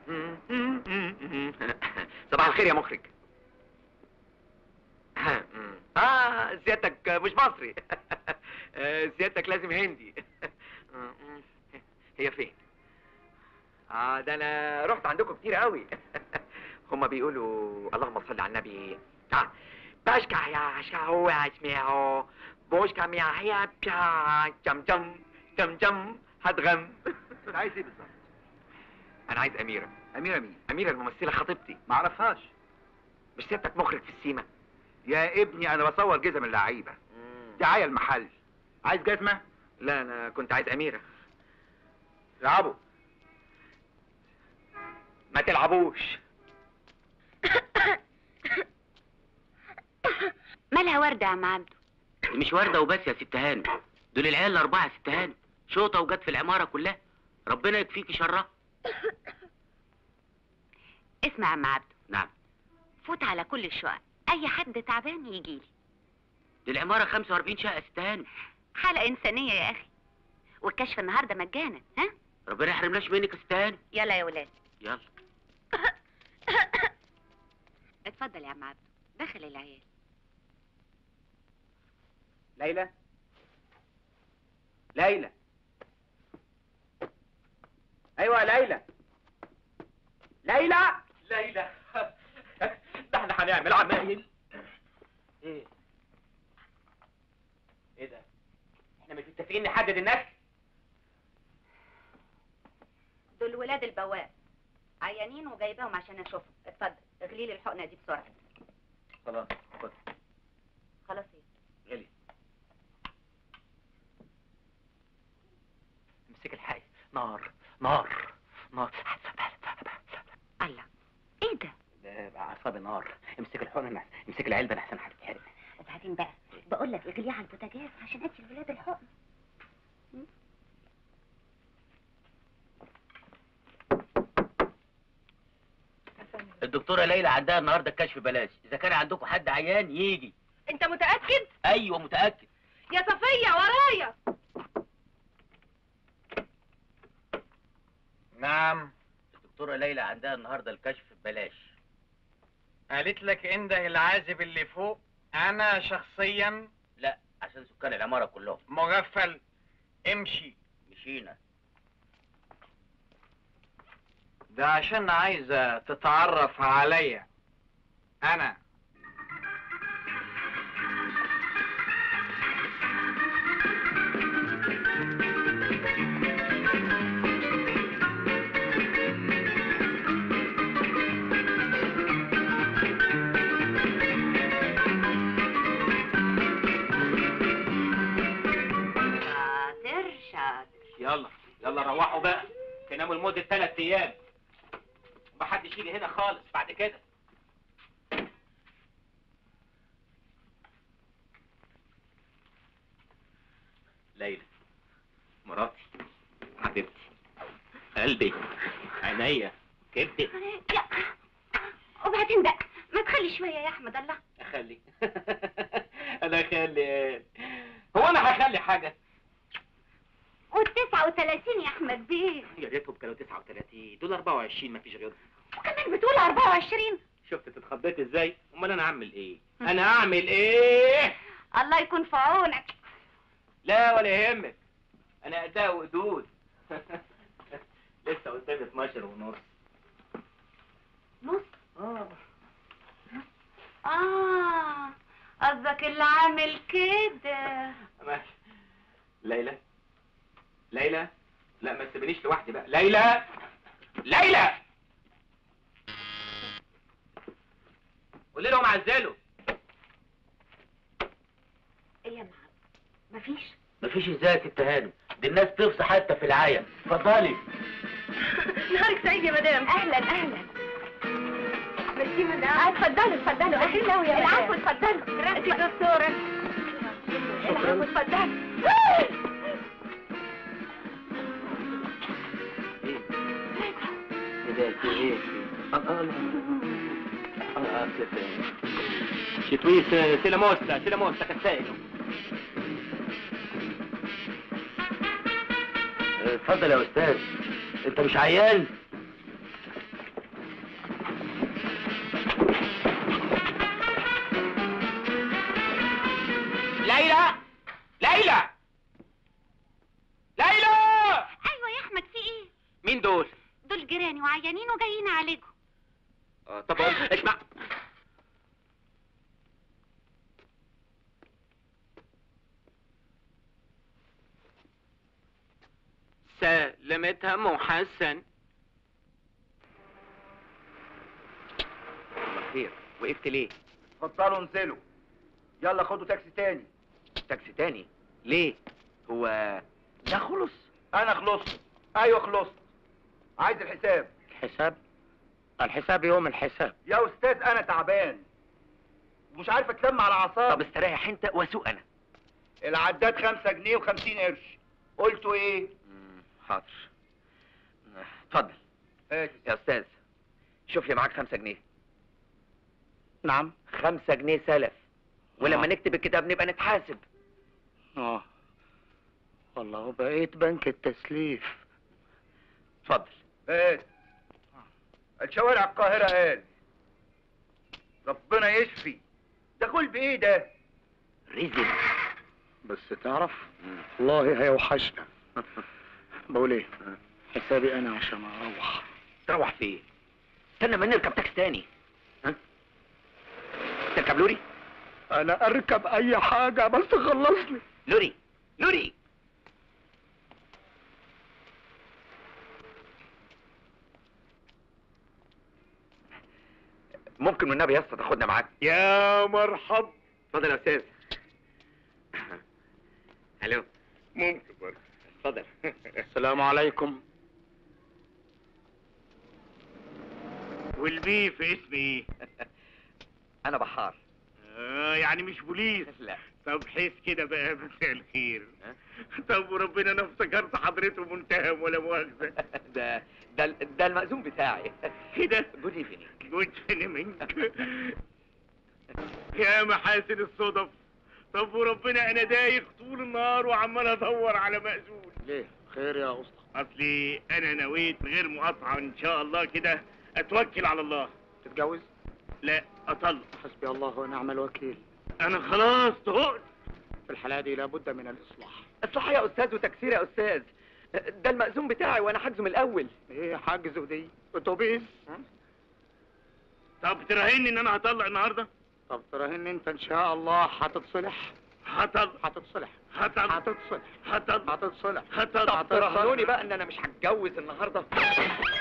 صباح الخير يا مخرج. سيادتك مش مصري. سيادتك لازم هندي. هي فين؟ ده انا رحت عندكم كتير قوي. هما بيقولوا اللهم صل على النبي. باشكا يا شاو اسمعوا بوشكا ميا هيا بيا جم جم جم جم هتغم. انت عايز ايه بالظبط؟ انا عايز اميره. اميره مين؟ اميره الممثله خطيبتي. معرفهاش. مش سيادتك مخرج في السيما؟ يا ابني انا بصور جزم اللعيبه. دعايه المحل. عايز جزمه؟ لا انا كنت عايز اميره. العبوا. ما تلعبوش. مالها وردة يا عم عبده؟ مش وردة وبس يا ست هانم، دول العيال الأربعة يا ست هانم، شوطة وجت في العمارة كلها، ربنا يكفيكي شرها. اسمع يا عم عبده. نعم. فوت على كل الشقق، أي حد تعبان يجيلي. دي العمارة 45 شقة يا ست هانم. حالة إنسانية يا أخي، والكشف النهارده مجانا. ها؟ ربنا يحرمناش منك يا ست هانم. يلا يا ولاد. يلا. اتفضل يا عم عبده، دخل العيال. ليلى. ليلى. ايوه ليلى. ليلى. ليلى. ده احنا هنعمل عمايل. ايه ده؟ احنا مش متفقين نحدد الناس؟ دول ولاد البواب عيانين وجايباهم عشان اشوفهم. اتفضل اغلي لي الحقنه دي بسرعه. خلاص خد. خلاص ايه؟ غلي. امسك الحي. نار نار نار. الله، ايه ده؟ ده اعصابي نار. امسك الحقنه، امسك العلبه احسن هتتحرق. وبعدين بقى بقول لك اغليها على البوتاجاز عشان ادي الولاد الحقن. الدكتوره ليلى عندها النهارده الكشف بلاش، اذا كان عندكم حد عيان يجي. انت متأكد؟ ايوه متاكد. يا صفية ورايا. نعم. الدكتوره ليلى عندها النهارده الكشف ببلاش. قالت لك انده العازب اللي فوق؟ انا شخصيا لا، عشان سكان العماره كلهم. مغفل. امشي. مشينا. ده عشان عايزة تتعرف عليا انا. يلا روحوا بقى، تناموا لمدة 3 أيام. ومحدش يجي هنا خالص بعد كده. ليلى مراتي حبيبتي قلبي عينيا كبدي. لا وبعدين بقى ما تخلي شويه يا احمد. الله اخلي. انا اخلي ايه؟ هو انا هخلي حاجه؟ وال39 يا احمد بيه. يا ريتهم كانوا 39، دول 24 مفيش غيرهم. وكمان بتقول 24؟ شفت اتخضيت ازاي؟ امال انا اعمل ايه؟ انا اعمل ايه؟ الله يكون في عونك. لا ولا يهمك، انا قدها وقدود. لسه قدامي 12 ونص. نص؟ قصدك اللي عامل كده. ماشي. ليلى ليلى، لا ما تسيبنيش لوحدي بقى. ليلى ليلى، قولي لهم عزلوا. ايه يا معلم؟ مفيش ازاي يا ست هانم؟ دي الناس تفصح حتى في العيا. اتفضلي. نهارك سعيد يا مدام. اهلا اهلا. ميرسي مدام. اتفضلوا اتفضلوا. اهلا قوي يا العفو اتفضلوا. انت دكتورة. العفو اتفضلوا. شتوي سيلا موستا كالسائل. اتفضل يا استاذ، انت مش عيان؟ جيراني وعيانين وجايين اعالجهم. طب اقول اسمع. سلمتها محسن. الله خير، وقفت ليه؟ اتفضلوا انزلوا. يلا خدوا تاكسي تاني. تاكسي تاني؟ ليه؟ هو ده خلص؟ انا خلصت. ايوه خلصت. عايز الحساب. الحساب يوم الحساب. يا استاذ انا تعبان ومش عارف اتلم على طب اعصابي. استريح انت واسوق انا. العداد 5 جنيه و50 قرش. قلتوا ايه؟ حاضر. اتفضل. ايه يا استاذ، شوف لي معاك 5 جنيه. نعم. 5 جنيه سلف، ولما نكتب الكتاب نبقى نتحاسب. والله بقيت بنك التسليف. اتفضل. ايه الشوارع القاهرة قال ربنا يشفي. ده كل بايه ده؟ رزق. بس تعرف والله هيوحشنا. بقول ايه؟ حسابي انا عشان اروح. تروح فين؟ استنى ما نركب تاكسي تاني. ها؟ تركب لوري؟ انا اركب اي حاجة بس خلصني. لوري لوري. ممكن والنبي يا اسطى تاخدنا معاك؟ يا مرحب. اتفضل يا استاذ. الو. ممكن برضه. اتفضل. السلام عليكم. والبي في اسم ايه؟ انا بحار. يعني مش بوليس. لا. طب حس كده بقى، مساء الخير. ها؟ طب وربنا انا افتكرت حضرته متهم ولا مؤاخذة. ده المأذون بتاعي. كده. جود ايفنينج. جود منك. يا محاسن الصدف. طب وربنا انا دايخ طول النهار وعمال ادور على مأذون. ليه؟ خير يا اسطى. اصلي انا نويت من غير مقاطعة ان شاء الله كده اتوكل على الله. تتجوز؟ لا اطلق. حسبي الله ونعم الوكيل. انا خلاص طهقت. في الحالة دي لابد من الإصلاح. اصلاح يا استاذ وتكسير يا استاذ. ده المأذون بتاعي وانا حاجزه من الاول. ايه حاجزه دي؟ اتوبيس؟ طب تراهني ان انا هطلق النهارده؟ طب تراهن انت ان شاء الله هتتصلح؟ هطلق. هتتصلح. هطلق. هتتصلح. هطلق. هتتصلح. هطلق. طب تراهنوني بقى ان انا مش هتجوز النهارده.